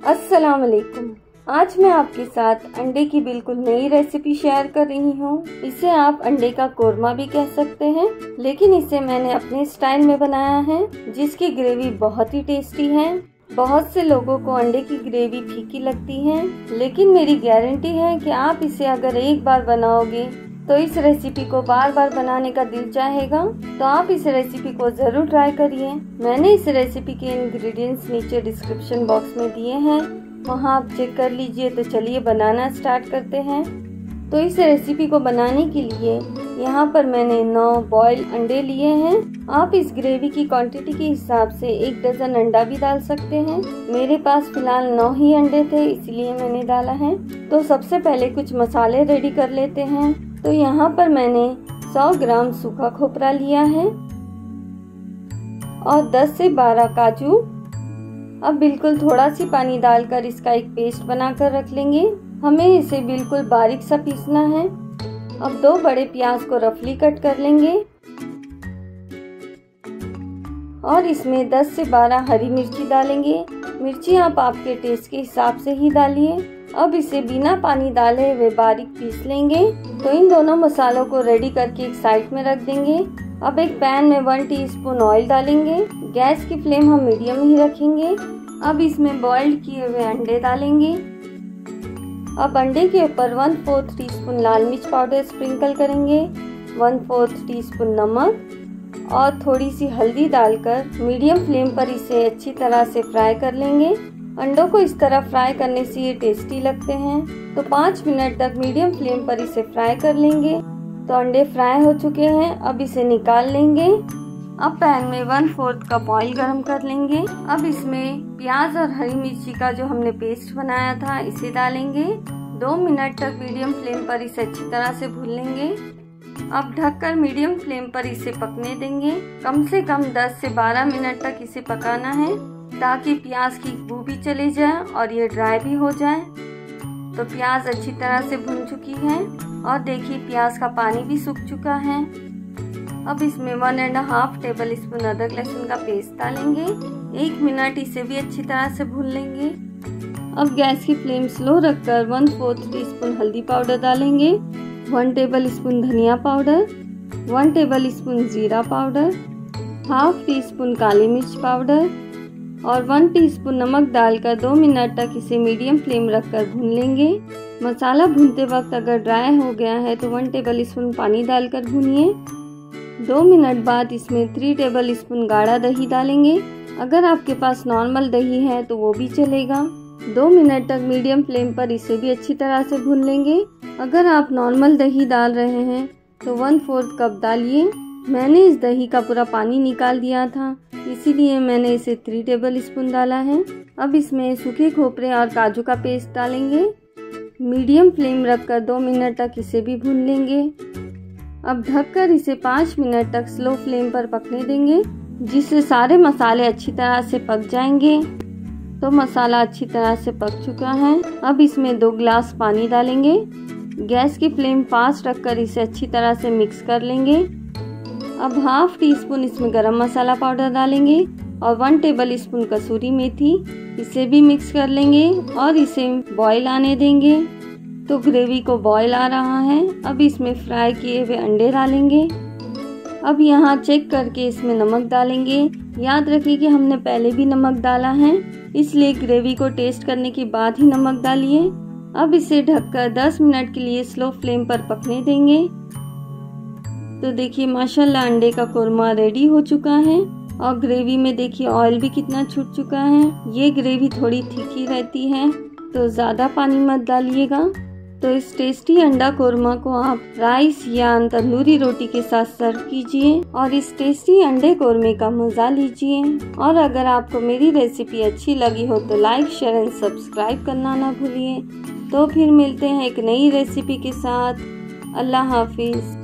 अस्सलाम वालेकुम। आज मैं आपके साथ अंडे की बिल्कुल नई रेसिपी शेयर कर रही हूँ। इसे आप अंडे का कोरमा भी कह सकते हैं, लेकिन इसे मैंने अपने स्टाइल में बनाया है, जिसकी ग्रेवी बहुत ही टेस्टी है। बहुत से लोगों को अंडे की ग्रेवी फीकी लगती है, लेकिन मेरी गारंटी है कि आप इसे अगर एक बार बनाओगे तो इस रेसिपी को बार बार बनाने का दिल चाहेगा। तो आप इस रेसिपी को जरूर ट्राई करिए। मैंने इस रेसिपी के इंग्रेडिएंट्स नीचे डिस्क्रिप्शन बॉक्स में दिए हैं, वहां आप चेक कर लीजिए। तो चलिए बनाना स्टार्ट करते हैं। तो इस रेसिपी को बनाने के लिए यहाँ पर मैंने 9 बॉइल्ड अंडे लिए हैं। आप इस ग्रेवी की क्वांटिटी के हिसाब से 1 डज़न अंडा भी डाल सकते हैं। मेरे पास फिलहाल 9 ही अंडे थे, इसलिए मैंने डाला है। तो सबसे पहले कुछ मसाले रेडी कर लेते हैं। तो यहाँ पर मैंने 100 ग्राम सूखा खोपरा लिया है और 10 से 12 काजू। अब बिल्कुल थोड़ा सी पानी डालकर इसका एक पेस्ट बनाकर रख लेंगे। हमें इसे बिल्कुल बारीक सा पीसना है। अब 2 बड़े प्याज को रफली कट कर लेंगे और इसमें 10 से 12 हरी मिर्ची डालेंगे। मिर्ची आप आपके टेस्ट के हिसाब से ही डालिए। अब इसे बिना पानी डाले हुए बारीक पीस लेंगे। तो इन दोनों मसालों को रेडी करके एक साइड में रख देंगे। अब एक पैन में 1 टीस्पून ऑयल डालेंगे। गैस की फ्लेम हम मीडियम ही रखेंगे। अब इसमें बॉइल्ड किए हुए अंडे डालेंगे। अब अंडे के ऊपर 1/4 टीस्पून लाल मिर्च पाउडर स्प्रिंकल करेंगे, 1/4 टीस्पून नमक और थोड़ी सी हल्दी डालकर मीडियम फ्लेम पर इसे अच्छी तरह से फ्राई कर लेंगे। अंडों को इस तरह फ्राई करने से ये टेस्टी लगते हैं। तो 5 मिनट तक मीडियम फ्लेम पर इसे फ्राई कर लेंगे। तो अंडे फ्राई हो चुके हैं, अब इसे निकाल लेंगे। अब पैन में 1/4 कप ऑयल गरम कर लेंगे। अब इसमें प्याज और हरी मिर्ची का जो हमने पेस्ट बनाया था इसे डालेंगे। 2 मिनट तक मीडियम फ्लेम पर इसे अच्छी तरह से भून लेंगे। अब ढककर मीडियम फ्लेम पर इसे पकने देंगे। कम से कम 10 से 12 मिनट तक इसे पकाना है, ताकि प्याज की बू भी चली जाए और ये ड्राई भी हो जाए। तो प्याज अच्छी तरह से भुन चुकी है और देखिए प्याज का पानी भी सूख चुका है। अब इसमें 1.5 टेबल स्पून अदरक लहसुन का पेस्ट डालेंगे। 1 मिनट इसे भी अच्छी तरह से भून लेंगे। अब गैस की फ्लेम स्लो रखकर 1/4 टीस्पून हल्दी पाउडर डालेंगे, 1 टेबल स्पून धनिया पाउडर, 1 टेबल स्पून जीरा पाउडर, 1/2 टीस्पून काली मिर्च पाउडर और 1 टीस्पून नमक डालकर 2 मिनट तक इसे मीडियम फ्लेम रखकर भून लेंगे। मसाला भूनते वक्त अगर ड्राई हो गया है तो 1 टेबल स्पून पानी डालकर भूनिए। 2 मिनट बाद इसमें 3 टेबल स्पून गाढ़ा दही डालेंगे। अगर आपके पास नॉर्मल दही है तो वो भी चलेगा। 2 मिनट तक मीडियम फ्लेम पर इसे भी अच्छी तरह से भून लेंगे। अगर आप नॉर्मल दही डाल रहे हैं तो 1/4 कप डालिए। मैंने इस दही का पूरा पानी निकाल दिया था, इसीलिए मैंने इसे 3 टेबल स्पून डाला है। अब इसमें सूखे खोपरे और काजू का पेस्ट डालेंगे। मीडियम फ्लेम रखकर 2 मिनट तक इसे भी भून लेंगे। अब ढककर इसे 5 मिनट तक स्लो फ्लेम पर पकने देंगे, जिससे सारे मसाले अच्छी तरह से पक जाएंगे। तो मसाला अच्छी तरह से पक चुका है। अब इसमें 2 गिलास पानी डालेंगे। गैस की फ्लेम फास्ट रखकर इसे अच्छी तरह से मिक्स कर लेंगे। अब 1/2 टीस्पून इसमें गरम मसाला पाउडर डालेंगे और 1 टेबल स्पून कसूरी मेथी। इसे भी मिक्स कर लेंगे और इसे बॉईल आने देंगे। तो ग्रेवी को बॉईल आ रहा है। अब इसमें फ्राई किए हुए अंडे डालेंगे। अब यहाँ चेक करके इसमें नमक डालेंगे। याद रखिए कि हमने पहले भी नमक डाला है, इसलिए ग्रेवी को टेस्ट करने के बाद ही नमक डालिए। अब इसे ढककर 10 मिनट के लिए स्लो फ्लेम पर पकने देंगे। तो देखिए माशाल्लाह अंडे का कोरमा रेडी हो चुका है और ग्रेवी में देखिए ऑयल भी कितना छूट चुका है। ये ग्रेवी थोड़ी थिकी रहती है, तो ज़्यादा पानी मत डालिएगा। तो इस टेस्टी अंडा कोरमा को आप राइस या तंदूरी रोटी के साथ सर्व कीजिए और इस टेस्टी अंडे कोरमे का मज़ा लीजिए। और अगर आपको मेरी रेसिपी अच्छी लगी हो तो लाइक, शेयर एंड सब्सक्राइब करना ना भूलिए। तो फिर मिलते हैं एक नई रेसिपी के साथ। अल्लाह हाफिज़।